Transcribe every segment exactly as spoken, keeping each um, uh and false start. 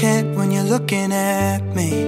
can't when you're looking at me.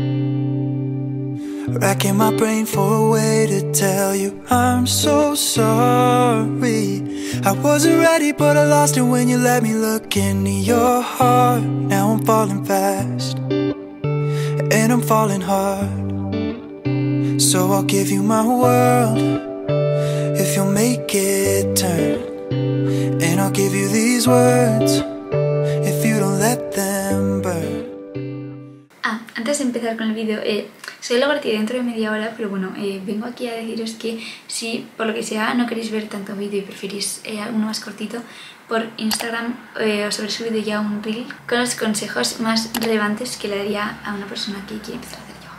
Racking my brain for a way to tell you I'm so sorry. I wasn't ready but I lost it when you let me look into your heart. Now I'm falling fast and I'm falling hard. So I'll give you my world if you'll make it turn. And I'll give you these words if you don't let them burn. Ah, antes de empezar con el vídeo, eh, soy la partida dentro de media hora, pero bueno, eh, vengo aquí a deciros que si por lo que sea no queréis ver tanto vídeo y preferís eh, uno más cortito, por Instagram eh, os habré subido ya un reel con los consejos más relevantes que le daría a una persona que quiere empezar a hacer yoga.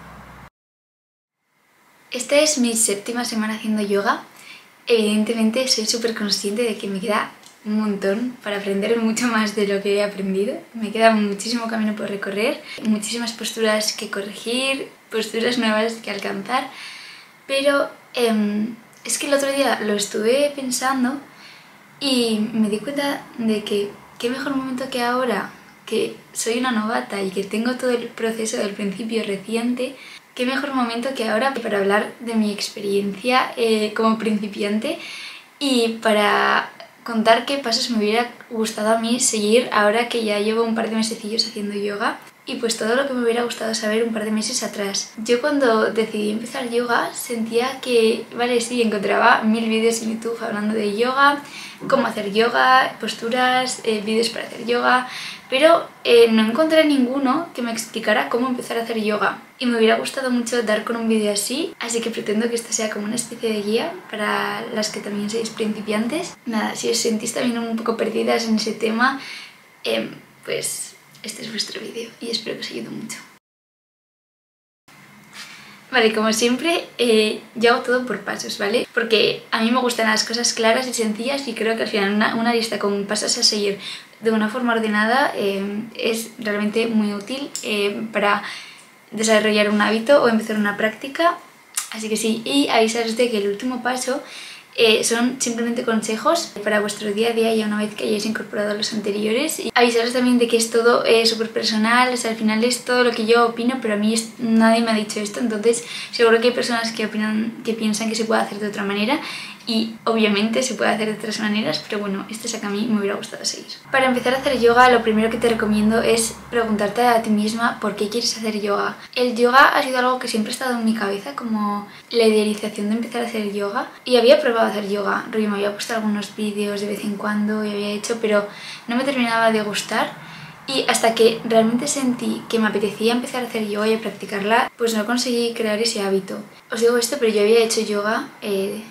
Esta es mi séptima semana haciendo yoga. Evidentemente soy súper consciente de que me queda un montón para aprender mucho más de lo que he aprendido. Me queda muchísimo camino por recorrer, muchísimas posturas que corregir, posturas nuevas que alcanzar, pero eh, es que el otro día lo estuve pensando y me di cuenta de que qué mejor momento que ahora, que soy una novata y que tengo todo el proceso del principio reciente, qué mejor momento que ahora para hablar de mi experiencia eh, como principiante y para contar qué pasos me hubiera gustado a mí seguir ahora que ya llevo un par de mesecillos haciendo yoga y pues todo lo que me hubiera gustado saber un par de meses atrás. Yo cuando decidí empezar yoga sentía que, vale, sí, encontraba mil vídeos en YouTube hablando de yoga, cómo hacer yoga, posturas, eh, vídeos para hacer yoga, pero eh, no encontré ninguno que me explicara cómo empezar a hacer yoga y me hubiera gustado mucho dar con un vídeo así, así que pretendo que esto sea como una especie de guía para las que también sois principiantes. Nada, si os sentís también un poco perdidas en ese tema, eh, pues este es vuestro vídeo y espero que os ayude mucho. Vale, como siempre, eh, yo hago todo por pasos, ¿vale? Porque a mí me gustan las cosas claras y sencillas y creo que al final una, una lista con pasos a seguir de una forma ordenada eh, es realmente muy útil eh, para desarrollar un hábito o empezar una práctica. Así que sí, y avisaros de que el último paso Eh, son simplemente consejos para vuestro día a día ya una vez que hayáis incorporado los anteriores, y avisaros también de que es todo eh, súper personal, o sea, al final es todo lo que yo opino, pero a mí es, nadie me ha dicho esto, entonces seguro que hay personas que opinan, que piensan que se puede hacer de otra manera y obviamente se puede hacer de otras maneras, pero bueno, esto es a que a mí me hubiera gustado seguir. Para empezar a hacer yoga, lo primero que te recomiendo es preguntarte a ti misma por qué quieres hacer yoga. El yoga ha sido algo que siempre ha estado en mi cabeza, como la idealización de empezar a hacer yoga, y había probado a hacer yoga, rollo, me había puesto algunos vídeos de vez en cuando y había hecho, pero no me terminaba de gustar. Y hasta que realmente sentí que me apetecía empezar a hacer yoga y a practicarla, pues no conseguí crear ese hábito. Os digo esto, pero yo había hecho yoga eh,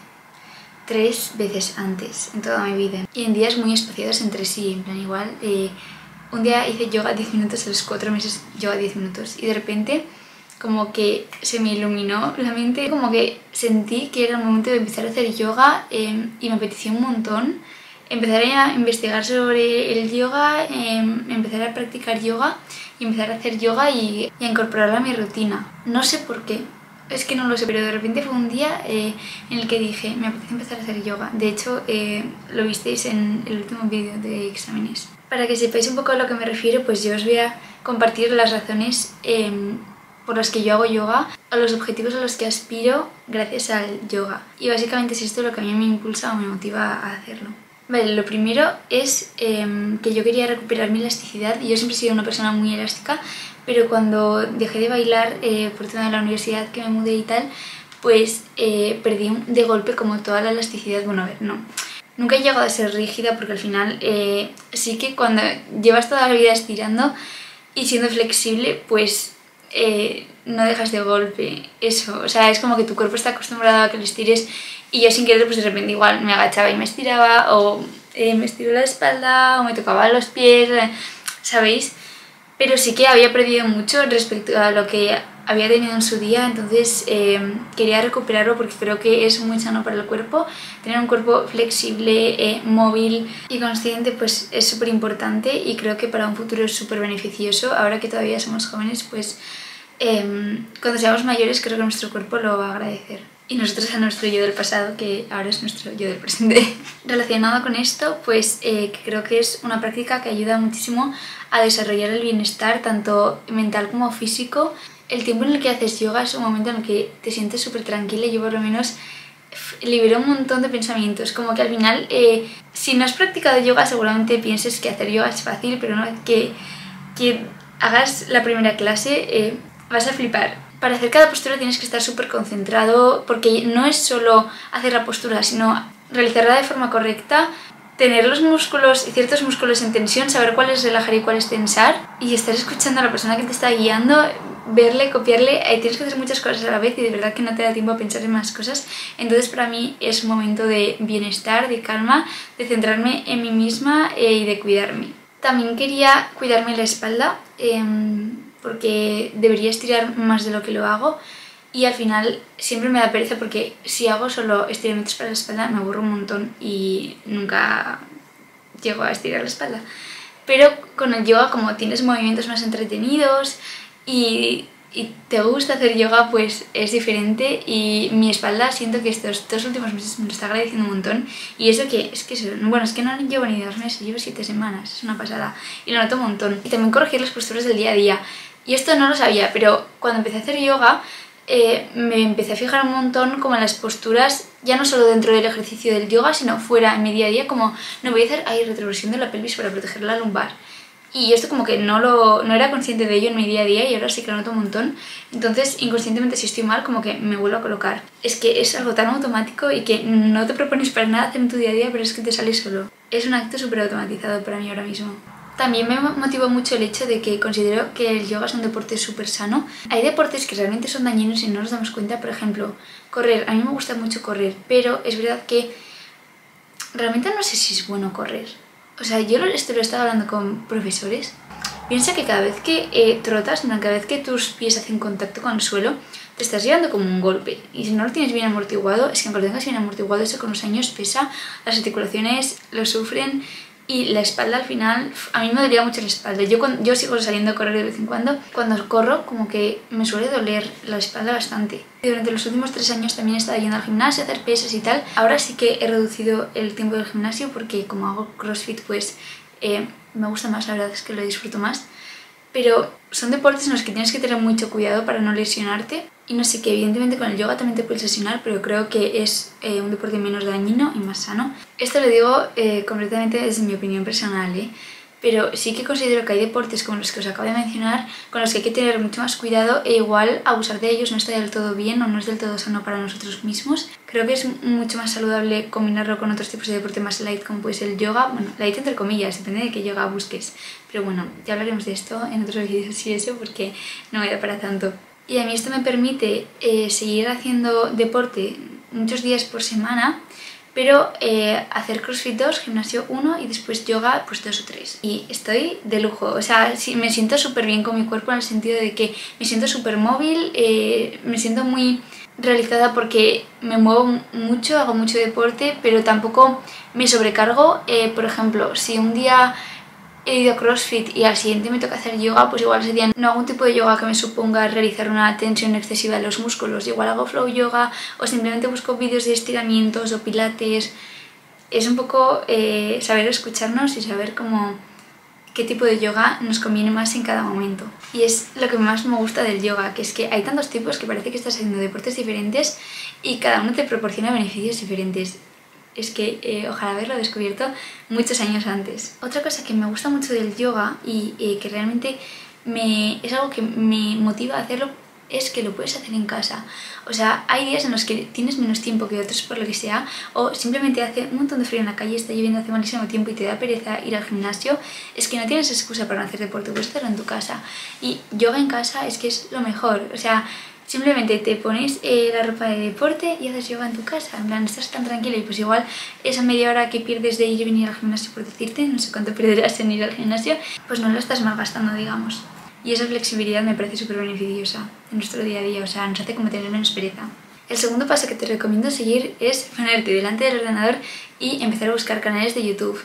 tres veces antes en toda mi vida y en días muy espaciados entre sí, en plan igual eh, un día hice yoga diez minutos, a los cuatro meses yoga diez minutos y de repente como que se me iluminó la mente, como que sentí que era el momento de empezar a hacer yoga eh, y me apeteció un montón empezar a investigar sobre el yoga, eh, empezar a practicar yoga y empezar a hacer yoga y, y a incorporarla a mi rutina. No sé por qué, es que no lo sé, pero de repente fue un día eh, en el que dije, me apetece empezar a hacer yoga. De hecho, eh, lo visteis en el último vídeo de exámenes. Para que sepáis un poco a lo que me refiero, pues yo os voy a compartir las razones eh, por las que yo hago yoga, o los objetivos a los que aspiro gracias al yoga. Y básicamente es esto lo que a mí me impulsa o me motiva a hacerlo. Vale, lo primero es eh, que yo quería recuperar mi elasticidad. Yo siempre he sido una persona muy elástica, pero cuando dejé de bailar eh, por tema de la universidad, que me mudé y tal, pues eh, perdí de golpe como toda la elasticidad. Bueno, a ver, no. Nunca he llegado a ser rígida porque al final eh, sí que cuando llevas toda la vida estirando y siendo flexible, pues eh, no dejas de golpe eso. O sea, es como que tu cuerpo está acostumbrado a que lo estires y yo sin querer pues de repente igual me agachaba y me estiraba, o eh, me estiró la espalda o me tocaba los pies, ¿sabéis? Pero sí que había perdido mucho respecto a lo que había tenido en su día, entonces eh, quería recuperarlo porque creo que es muy sano para el cuerpo. Tener un cuerpo flexible, eh, móvil y consciente pues es súper importante y creo que para un futuro es súper beneficioso. Ahora que todavía somos jóvenes, pues eh, cuando seamos mayores creo que nuestro cuerpo lo va a agradecer. y nosotros a nuestro yo del pasado, que ahora es nuestro yo del presente. Relacionado con esto, pues eh, que creo que es una práctica que ayuda muchísimo a desarrollar el bienestar, tanto mental como físico. El tiempo en el que haces yoga es un momento en el que te sientes súper tranquila. Yo por lo menos libero un montón de pensamientos, como que al final, eh, si no has practicado yoga seguramente pienses que hacer yoga es fácil, pero una vez que, que hagas la primera clase eh, vas a flipar. Para hacer cada postura tienes que estar súper concentrado, porque no es solo hacer la postura, sino realizarla de forma correcta, tener los músculos y ciertos músculos en tensión, saber cuál es relajar y cuál es tensar, y estar escuchando a la persona que te está guiando, verle, copiarle. Eh, tienes que hacer muchas cosas a la vez y de verdad que no te da tiempo a pensar en más cosas. Entonces para mí es un momento de bienestar, de calma, de centrarme en mí misma eh, y de cuidarme. También quería cuidarme la espalda, eh, porque debería estirar más de lo que lo hago, y al final siempre me da pereza porque si hago solo estiramientos para la espalda me aburro un montón y nunca llego a estirar la espalda. Pero con el yoga, como tienes movimientos más entretenidos y, y te gusta hacer yoga, pues es diferente, y mi espalda siento que estos dos últimos meses me lo está agradeciendo un montón. Y eso que es que, bueno, es que no llevo ni dos meses, llevo siete semanas, es una pasada y lo noto un montón. Y también corregir las posturas del día a día. Y esto no lo sabía, pero cuando empecé a hacer yoga eh, me empecé a fijar un montón como en las posturas, ya no solo dentro del ejercicio del yoga, sino fuera, en mi día a día, como no voy a hacer ahí retroversión de la pelvis para proteger la lumbar. Y esto como que no, lo, no era consciente de ello en mi día a día, y ahora sí que lo noto un montón. Entonces inconscientemente, si estoy mal, como que me vuelvo a colocar. Es que es algo tan automático y que no te propones para nada hacer en tu día a día, pero es que te sale solo. Es un acto súper automatizado para mí ahora mismo. También me motivó mucho el hecho de que considero que el yoga es un deporte súper sano. Hay deportes que realmente son dañinos y no nos damos cuenta. Por ejemplo, correr. A mí me gusta mucho correr, pero es verdad que realmente no sé si es bueno correr. O sea, yo esto lo he estado hablando con profesores. Piensa que cada vez que eh, trotas, cada vez que tus pies hacen contacto con el suelo, te estás llevando como un golpe. Y si no lo tienes bien amortiguado, es que aunque lo tengas bien amortiguado, eso con los años pesa, las articulaciones lo sufren. Y la espalda al final, a mí me dolía mucho la espalda. Yo, yo sigo saliendo a correr de vez en cuando. Cuando corro, como que me suele doler la espalda bastante. Y durante los últimos tres años también he estado yendo al gimnasio a hacer pesas y tal. Ahora sí que he reducido el tiempo del gimnasio porque como hago crossfit, pues eh, me gusta más, la verdad es que lo disfruto más. Pero son deportes en los que tienes que tener mucho cuidado para no lesionarte. Y no sé, que evidentemente con el yoga también te puedes lesionar, pero creo que es eh, un deporte menos dañino y más sano. Esto lo digo eh, completamente desde mi opinión personal, ¿eh? Pero sí que considero que hay deportes como los que os acabo de mencionar con los que hay que tener mucho más cuidado, e igual abusar de ellos no está del todo bien o no es del todo sano para nosotros mismos. Creo que es mucho más saludable combinarlo con otros tipos de deporte más light, como puede ser el yoga. Bueno, light entre comillas, depende de qué yoga busques. Pero bueno, ya hablaremos de esto en otros vídeos y eso, porque no me da para tanto. Y a mí esto me permite eh, seguir haciendo deporte muchos días por semana, pero eh, hacer crossfit dos, gimnasio uno y después yoga pues dos o tres. Y estoy de lujo, o sea, sí, me siento súper bien con mi cuerpo en el sentido de que me siento súper móvil, eh, me siento muy realizada porque me muevo mucho, hago mucho deporte, pero tampoco me sobrecargo. Eh, por ejemplo, si un día he ido a CrossFit y al siguiente me toca hacer yoga, pues igual ese día no hago un tipo de yoga que me suponga realizar una tensión excesiva de los músculos. Igual hago flow yoga o simplemente busco vídeos de estiramientos o pilates. Es un poco eh, saber escucharnos y saber cómo, qué tipo de yoga nos conviene más en cada momento. Y es lo que más me gusta del yoga, que es que hay tantos tipos que parece que estás haciendo deportes diferentes y cada uno te proporciona beneficios diferentes. Es que eh, ojalá haberlo descubierto muchos años antes. Otra cosa que me gusta mucho del yoga y eh, que realmente me, es algo que me motiva a hacerlo es que lo puedes hacer en casa. O sea, hay días en los que tienes menos tiempo que otros por lo que sea, o simplemente hace un montón de frío en la calle, está lloviendo hace malísimo tiempo y te da pereza ir al gimnasio. Es que no tienes excusa para no hacer deporte, puedes hacerlo en tu casa. Y yoga en casa es que es lo mejor. O sea, simplemente te pones eh, la ropa de deporte y haces yoga en tu casa. En plan, estás tan tranquila y pues igual esa media hora que pierdes de ir y venir al gimnasio, por decirte, no sé cuánto perderás en ir al gimnasio, pues no lo estás malgastando, digamos. Y esa flexibilidad me parece súper beneficiosa en nuestro día a día, o sea, nos hace como tener menos pereza. El segundo paso que te recomiendo seguir es ponerte delante del ordenador y empezar a buscar canales de YouTube.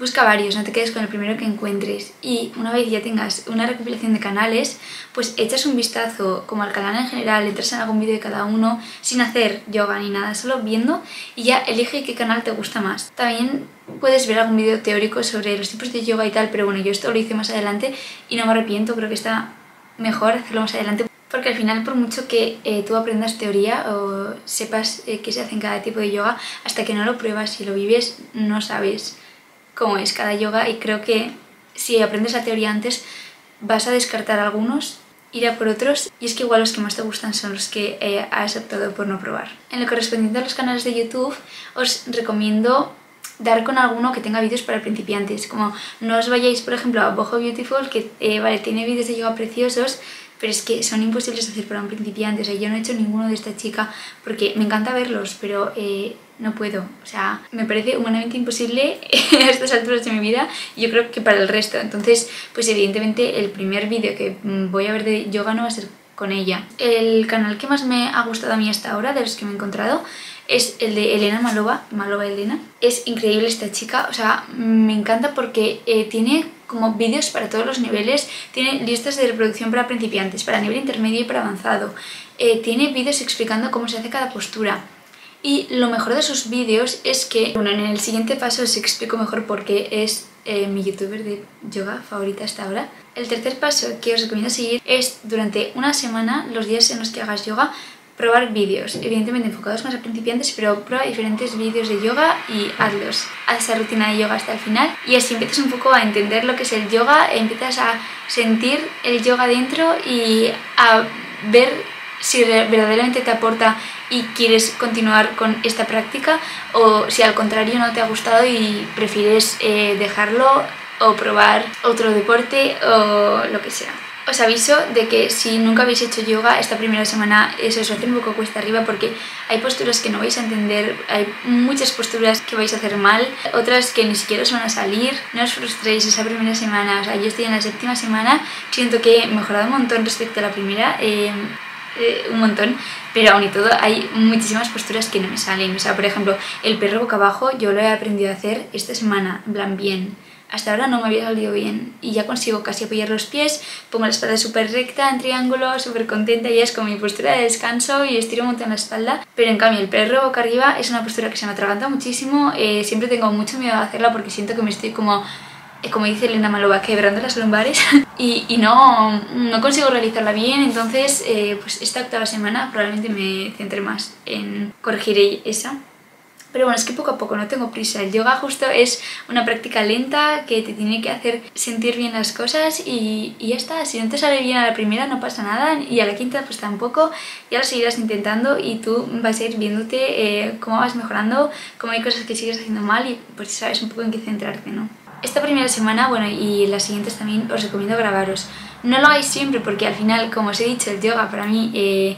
Busca varios, no te quedes con el primero que encuentres, y una vez ya tengas una recopilación de canales, pues echas un vistazo como al canal en general, entras en algún vídeo de cada uno sin hacer yoga ni nada, solo viendo, y ya elige qué canal te gusta más. También puedes ver algún vídeo teórico sobre los tipos de yoga y tal, pero bueno, yo esto lo hice más adelante y no me arrepiento, creo que está mejor hacerlo más adelante. Porque al final, por mucho que eh, tú aprendas teoría o sepas eh, qué se hace en cada tipo de yoga, hasta que no lo pruebas y lo vives, no sabes cómo es cada yoga, y creo que si aprendes la teoría antes vas a descartar algunos, ir a por otros, y es que igual los que más te gustan son los que eh, has optado por no probar. En lo correspondiente a los canales de YouTube, os recomiendo dar con alguno que tenga vídeos para principiantes, como no os vayáis por ejemplo a Boho Beautiful, que eh, vale, tiene vídeos de yoga preciosos, pero es que son imposibles de hacer para un principiante. O sea, yo no he hecho ninguno de esta chica porque me encanta verlos, pero eh, no puedo. O sea, me parece humanamente imposible a estas alturas de mi vida, y yo creo que para el resto. Entonces, pues evidentemente el primer vídeo que voy a ver de yoga no va a ser con ella. El canal que más me ha gustado a mí hasta ahora, de los que me he encontrado, es el de Elena Malova, Malova Elena. Es increíble esta chica, o sea, me encanta porque eh, tiene como vídeos para todos los niveles, tiene listas de reproducción para principiantes, para nivel intermedio y para avanzado, eh, tiene vídeos explicando cómo se hace cada postura. Y lo mejor de sus vídeos es que, bueno, en el siguiente paso os explico mejor por qué es eh, mi youtuber de yoga favorita hasta ahora. El tercer paso que os recomiendo seguir es durante una semana, los días en los que hagas yoga, probar vídeos, evidentemente enfocados más a principiantes, pero prueba diferentes vídeos de yoga y hazlos. Haz esa rutina de yoga hasta el final y así empiezas un poco a entender lo que es el yoga, empiezas a sentir el yoga dentro y a ver si verdaderamente te aporta y quieres continuar con esta práctica, o si al contrario no te ha gustado y prefieres eh, dejarlo o probar otro deporte o lo que sea. Os aviso de que si nunca habéis hecho yoga, esta primera semana eso os hace un poco cuesta arriba, porque hay posturas que no vais a entender, hay muchas posturas que vais a hacer mal, otras que ni siquiera os van a salir. No os frustréis esa primera semana, o sea, yo estoy en la séptima semana, siento que he mejorado un montón respecto a la primera, eh, eh, un montón, pero aún y todo hay muchísimas posturas que no me salen. O sea, por ejemplo, el perro boca abajo yo lo he aprendido a hacer esta semana, en plan bien. Hasta ahora no me había salido bien y ya consigo casi apoyar los pies, pongo la espalda súper recta, en triángulo, súper contenta, y es como mi postura de descanso y estiro un montón la espalda. Pero en cambio el perro boca arriba es una postura que se me atraganta muchísimo, eh, siempre tengo mucho miedo a hacerla porque siento que me estoy como, eh, como dice Elena Malova, quebrando las lumbares y, y no, no consigo realizarla bien. Entonces eh, pues esta octava semana probablemente me centre más en corregir esa. Pero bueno, es que poco a poco, no tengo prisa. El yoga justo es una práctica lenta que te tiene que hacer sentir bien las cosas y, y ya está. Si no te sale bien a la primera no pasa nada, y a la quinta pues tampoco. Ya lo seguirás intentando y tú vas a ir viéndote eh, cómo vas mejorando, cómo hay cosas que sigues haciendo mal, y pues sabes un poco en qué centrarte, ¿no? Esta primera semana, bueno, y las siguientes también os recomiendo grabaros. No lo hagáis siempre porque al final, como os he dicho, el yoga para mí Eh,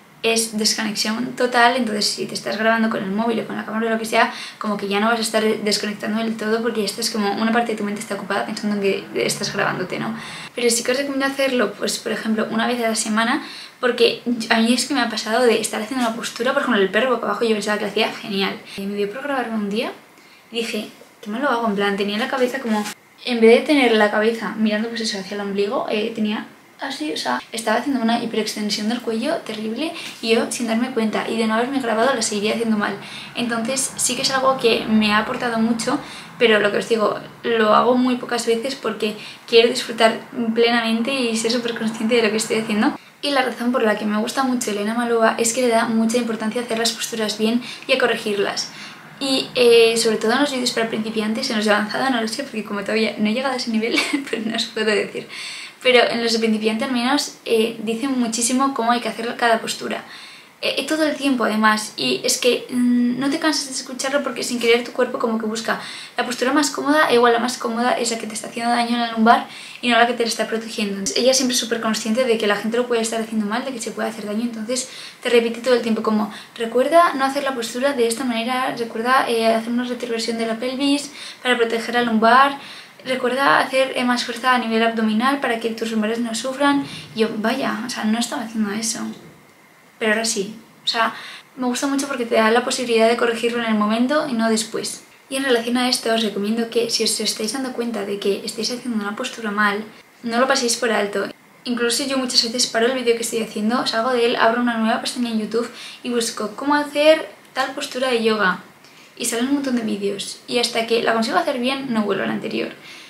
es desconexión total. Entonces si te estás grabando con el móvil o con la cámara o lo que sea, como que ya no vas a estar desconectando del todo, porque esto es como una parte de tu mente está ocupada pensando en que estás grabándote, ¿no? Pero sí que os recomiendo hacerlo, pues por ejemplo, una vez a la semana, porque a mí es que me ha pasado de estar haciendo una postura, por ejemplo el perro boca abajo, yo pensaba que lo hacía genial. Y me dio por grabarme un día y dije, ¿qué mal lo hago? En plan, tenía la cabeza como, en vez de tener la cabeza mirando pues eso hacia el ombligo, eh, tenía así, o sea, estaba haciendo una hiperextensión del cuello terrible y yo sin darme cuenta, y de no haberme grabado la seguiría haciendo mal. Entonces sí que es algo que me ha aportado mucho, pero lo que os digo, lo hago muy pocas veces porque quiero disfrutar plenamente y ser súper consciente de lo que estoy haciendo. Y la razón por la que me gusta mucho Elena Malova es que le da mucha importancia a hacer las posturas bien y a corregirlas. Y eh, sobre todo en los vídeos para principiantes, en los de avanzado no lo sé porque como todavía no he llegado a ese nivel, pues no os puedo decir. Pero en los de principiante al menos eh, dicen muchísimo cómo hay que hacer cada postura. Eh, todo el tiempo además, y es que mmm, no te cansas de escucharlo porque sin querer tu cuerpo como que busca la postura más cómoda, e igual la más cómoda es la que te está haciendo daño en la lumbar y no la que te la está protegiendo. Entonces, ella siempre es súper consciente de que la gente lo puede estar haciendo mal, de que se puede hacer daño, entonces te repite todo el tiempo como recuerda no hacer la postura de esta manera, recuerda eh, hacer una retroversión de la pelvis para proteger la lumbar, recuerda hacer eh, más fuerza a nivel abdominal para que tus lumbares no sufran. Y yo, vaya, o sea, no estaba haciendo eso. Pero ahora sí. O sea, me gusta mucho porque te da la posibilidad de corregirlo en el momento y no después. Y en relación a esto os recomiendo que si os estáis dando cuenta de que estáis haciendo una postura mal, no lo paséis por alto. Incluso yo muchas veces paro el vídeo que estoy haciendo, salgo de él, abro una nueva pestaña en YouTube y busco cómo hacer tal postura de yoga. Y salen un montón de vídeos. Y hasta que la consigo hacer bien, no vuelvo a la anterior.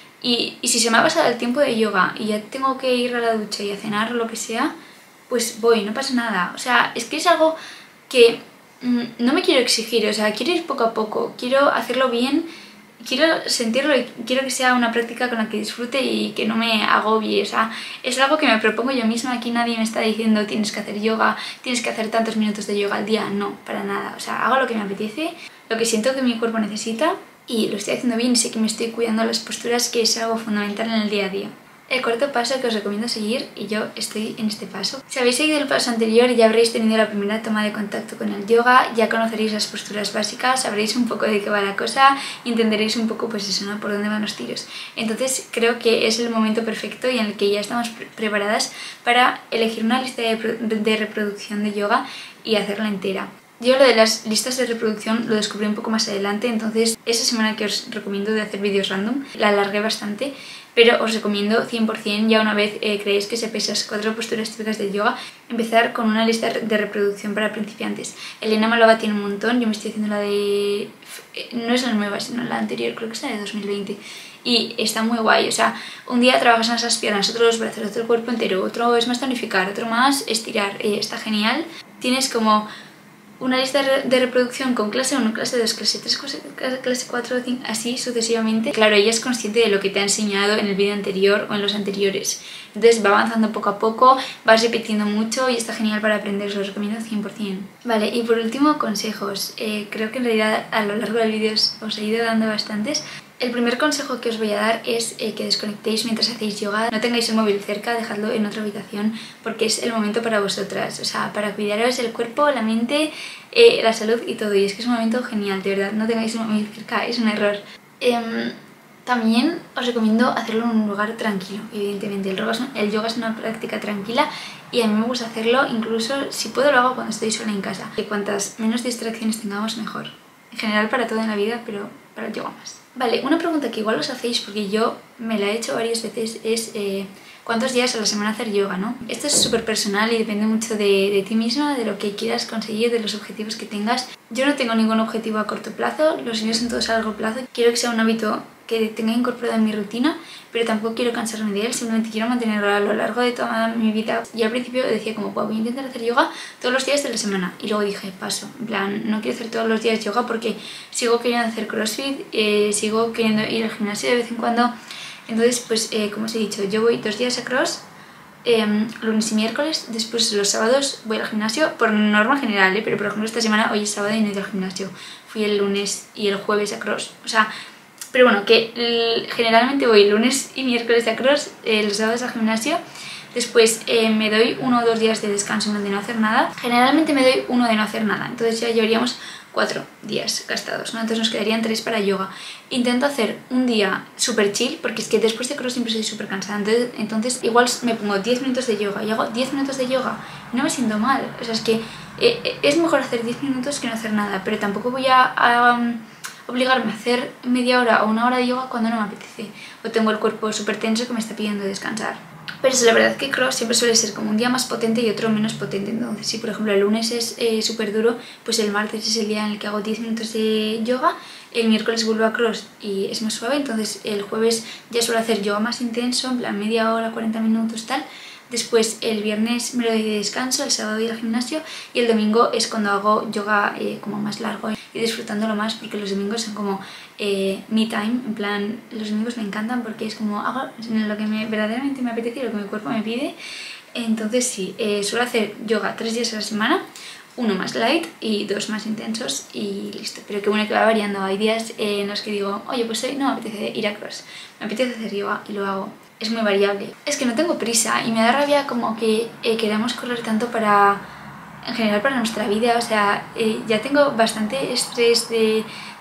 Y, y si se me ha pasado el tiempo de yoga y ya tengo que ir a la ducha y a cenar o lo que sea, pues voy, no pasa nada. O sea, es que es algo que mmm, no me quiero exigir, o sea, quiero ir poco a poco, quiero hacerlo bien, quiero sentirlo y quiero que sea una práctica con la que disfrute y que no me agobie. O sea, es algo que me propongo yo misma. Aquí nadie me está diciendo tienes que hacer yoga, tienes que hacer tantos minutos de yoga al día. No, para nada. O sea, hago lo que me apetece, lo que siento que mi cuerpo necesita y lo estoy haciendo bien y sé que me estoy cuidando las posturas, que es algo fundamental en el día a día. El cuarto paso que os recomiendo seguir, y yo estoy en este paso. Si habéis seguido el paso anterior ya habréis tenido la primera toma de contacto con el yoga, ya conoceréis las posturas básicas, sabréis un poco de qué va la cosa y entenderéis un poco pues eso, ¿no? Por dónde van los tiros. Entonces creo que es el momento perfecto y en el que ya estamos pre preparadas para elegir una lista de, de reproducción de yoga y hacerla entera. Yo lo de las listas de reproducción lo descubrí un poco más adelante, entonces esa semana que os recomiendo de hacer vídeos random la alargué bastante, pero os recomiendo cien por cien, ya una vez eh, creéis que sepáis las cuatro posturas típicas del yoga, empezar con una lista de reproducción para principiantes. Elena Malova tiene un montón, yo me estoy haciendo la de... no es la nueva, sino la anterior, creo que es la de dos mil veinte. Y está muy guay, o sea, un día trabajas en esas piernas, otro los brazos, otro el cuerpo entero, otro es más tonificar, otro más estirar, eh, está genial. Tienes como una lista de reproducción con clase uno, clase dos, clase tres, clase cuatro, cinco, así sucesivamente. Claro, ella es consciente de lo que te ha enseñado en el vídeo anterior o en los anteriores. Entonces va avanzando poco a poco, vas repitiendo mucho y está genial para aprender, os lo recomiendo cien por cien. Vale, y por último, consejos. Eh, creo que en realidad a lo largo del vídeo os, os he ido dando bastantes. El primer consejo que os voy a dar es eh, que desconectéis mientras hacéis yoga. No tengáis el móvil cerca, dejadlo en otra habitación porque es el momento para vosotras, o sea, para cuidaros el cuerpo, la mente, eh, la salud y todo. Y es que es un momento genial, de verdad, no tengáis el móvil cerca, es un error. Eh, también os recomiendo hacerlo en un lugar tranquilo, evidentemente. El yoga, es, el yoga es una práctica tranquila y a mí me gusta hacerlo, incluso si puedo lo hago cuando estoy sola en casa. Que cuantas menos distracciones tengamos, mejor. En general para todo en la vida, pero para el yoga más. Vale, una pregunta que igual os hacéis, porque yo me la he hecho varias veces, es eh, ¿cuántos días a la semana hacer yoga, no? Esto es súper personal y depende mucho de, de ti misma, de lo que quieras conseguir, de los objetivos que tengas. Yo no tengo ningún objetivo a corto plazo, los míos son todos a largo plazo. Quiero que sea un hábito que tenga incorporado en mi rutina, pero tampoco quiero cansarme de él, simplemente quiero mantenerlo a lo largo de toda mi vida. Y al principio decía como, voy a intentar hacer yoga todos los días de la semana, y luego dije, paso, en plan, no quiero hacer todos los días yoga porque sigo queriendo hacer crossfit, eh, sigo queriendo ir al gimnasio de vez en cuando. Entonces, pues eh, como os he dicho, yo voy dos días a cross, eh, lunes y miércoles, después los sábados voy al gimnasio, por norma general, eh, pero por ejemplo esta semana, hoy es sábado y no he ido al gimnasio, fui el lunes y el jueves a cross, o sea... Pero bueno, que el, generalmente voy lunes y miércoles a cross, eh, los sábados al gimnasio. Después eh, me doy uno o dos días de descanso de no hacer nada. Generalmente me doy uno de no hacer nada, entonces ya llevaríamos cuatro días gastados, ¿no? Entonces nos quedarían tres para yoga. Intento hacer un día súper chill, porque es que después de cross siempre estoy súper cansada. Entonces, entonces igual me pongo diez minutos de yoga y hago diez minutos de yoga. No me siento mal, o sea, es que eh, es mejor hacer diez minutos que no hacer nada, pero tampoco voy a... a obligarme a hacer media hora o una hora de yoga cuando no me apetece o tengo el cuerpo súper tenso que me está pidiendo descansar. Pero es la verdad que cross siempre suele ser como un día más potente y otro menos potente. Entonces si por ejemplo el lunes es eh, súper duro, pues el martes es el día en el que hago diez minutos de yoga, el miércoles vuelvo a cross y es más suave, entonces el jueves ya suelo hacer yoga más intenso, en plan media hora, cuarenta minutos, tal. Después el viernes me lo doy de descanso, el sábado voy al gimnasio y el domingo es cuando hago yoga eh, como más largo y disfrutándolo más, porque los domingos son como eh, me time, en plan los domingos me encantan porque es como hago lo que me, verdaderamente me apetece y lo que mi cuerpo me pide. Entonces sí, eh, suelo hacer yoga tres días a la semana, uno más light y dos más intensos y listo. Pero que bueno, que va variando, hay días en los que digo, oye pues hoy no me apetece ir a cross, me apetece hacer yoga y lo hago. Es muy variable. Es que no tengo prisa y me da rabia como que eh, queramos correr tanto para, en general para nuestra vida, o sea, eh, ya tengo bastante estrés de,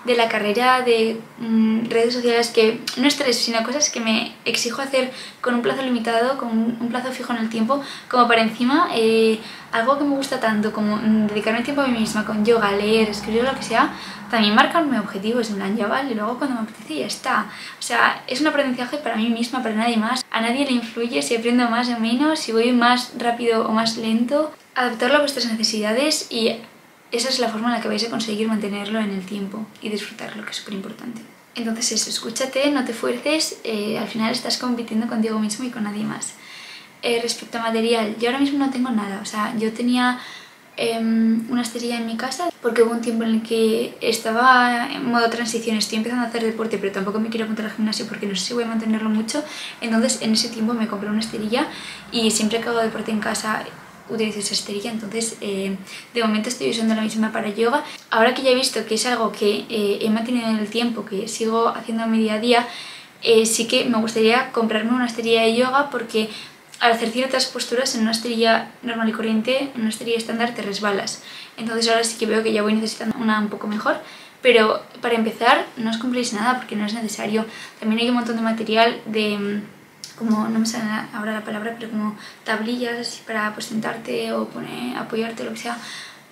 de la carrera de mmm, redes sociales, que no estrés, sino cosas que me exijo hacer con un plazo limitado, con un plazo fijo en el tiempo, como para encima eh, algo que me gusta tanto como mmm, dedicarme tiempo a mí misma con yoga, leer, escribir, lo que sea, también marcarme objetivos, en plan, ya vale, y luego cuando me apetece ya está. O sea, es un aprendizaje para mí misma, para nadie más. A nadie le influye si aprendo más o menos, si voy más rápido o más lento. Adaptarlo a vuestras necesidades, y esa es la forma en la que vais a conseguir mantenerlo en el tiempo y disfrutarlo, que es súper importante. Entonces eso, escúchate, no te fuerces, eh, al final estás compitiendo contigo mismo y con nadie más. Eh, respecto a material, yo ahora mismo no tengo nada, o sea, yo tenía eh, una esterilla en mi casa porque hubo un tiempo en el que estaba en modo transición, estoy empezando a hacer deporte pero tampoco me quiero apuntar al gimnasio porque no sé si voy a mantenerlo mucho, entonces en ese tiempo me compré una esterilla y siempre que hago deporte en casa utilizo esa esterilla, entonces eh, de momento estoy usando la misma para yoga. Ahora que ya he visto que es algo que eh, he mantenido en el tiempo, que sigo haciendo en mi día a día, eh, sí que me gustaría comprarme una esterilla de yoga, porque al hacer ciertas posturas en una esterilla normal y corriente, en una esterilla estándar, te resbalas. Entonces ahora sí que veo que ya voy necesitando una un poco mejor, pero para empezar no os compréis nada porque no es necesario. También hay un montón de material de, como, no me sale ahora la palabra, pero como tablillas para pues, sentarte o poner, apoyarte o lo que sea.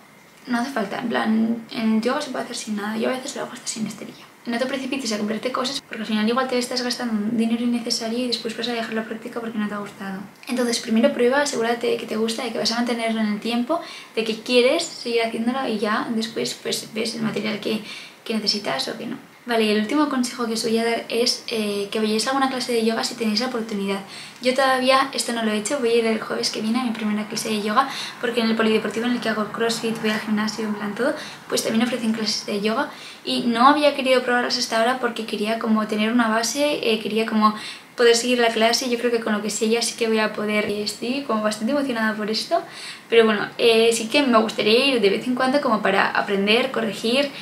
No hace falta, en plan, en yoga se puede hacer sin nada, yo a veces lo hago hasta sin esterilla. No te precipites a comprarte cosas porque al final igual te estás gastando un dinero innecesario y después vas a dejar la práctica porque no te ha gustado. Entonces primero prueba, asegúrate de que te gusta, de que vas a mantenerlo en el tiempo, de que quieres seguir haciéndolo y ya después pues ves el material que, que necesitas o que no. Vale, y el último consejo que os voy a dar es eh, que vayáis a alguna clase de yoga si tenéis la oportunidad. Yo todavía esto no lo he hecho, voy a ir el jueves que viene a mi primera clase de yoga porque en el polideportivo en el que hago crossfit, voy al gimnasio, en plan todo, pues también ofrecen clases de yoga y no había querido probarlas hasta ahora porque quería como tener una base, eh, quería como poder seguir la clase. Yo creo que con lo que sé ya sí que voy a poder, eh, estoy como bastante emocionada por esto, pero bueno, eh, sí que me gustaría ir de vez en cuando como para aprender, corregir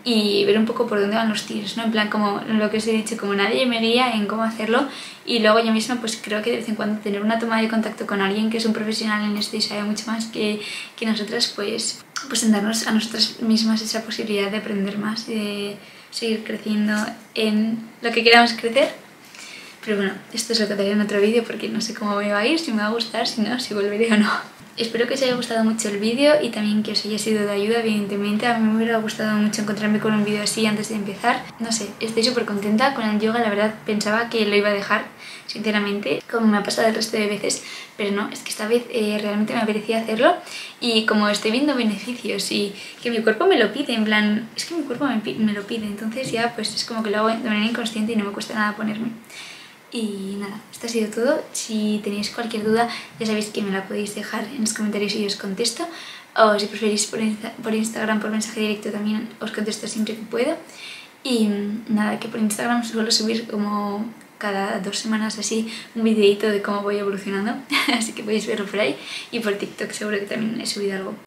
y ver un poco por dónde van los tiros, ¿no? En plan, como lo que os he dicho, como nadie me guía en cómo hacerlo, y luego yo misma pues creo que de vez en cuando tener una toma de contacto con alguien que es un profesional en esto y sabe mucho más que, que nosotras, pues, pues en darnos a nosotras mismas esa posibilidad de aprender más y de seguir creciendo en lo que queramos crecer. Pero bueno, esto os lo contaré en otro vídeo porque no sé cómo me va a ir, si me va a gustar, si no, si volveré o no. Espero que os haya gustado mucho el vídeo y también que os haya sido de ayuda, evidentemente. A mí me hubiera gustado mucho encontrarme con un vídeo así antes de empezar. No sé, estoy súper contenta con el yoga, la verdad pensaba que lo iba a dejar, sinceramente, como me ha pasado el resto de veces, pero no, es que esta vez eh, realmente me apetecía hacerlo y como estoy viendo beneficios y que mi cuerpo me lo pide, en plan, es que mi cuerpo me, me lo pide, entonces ya pues es como que lo hago de manera inconsciente y no me cuesta nada ponerme. Y nada, esto ha sido todo. Si tenéis cualquier duda ya sabéis que me la podéis dejar en los comentarios y yo os contesto, o si preferís por, Insta por Instagram, por mensaje directo, también os contesto siempre que puedo. Y nada, que por Instagram suelo subir como cada dos semanas así un videito de cómo voy evolucionando, así que podéis verlo por ahí, y por TikTok seguro que también he subido algo.